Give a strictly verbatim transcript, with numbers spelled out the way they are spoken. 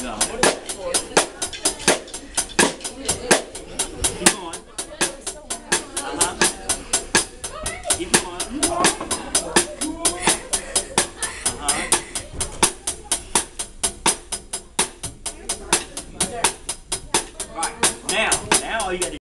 No. Keep going. Uh-huh. Keep going. Uh-huh. Right. Now, now all you got to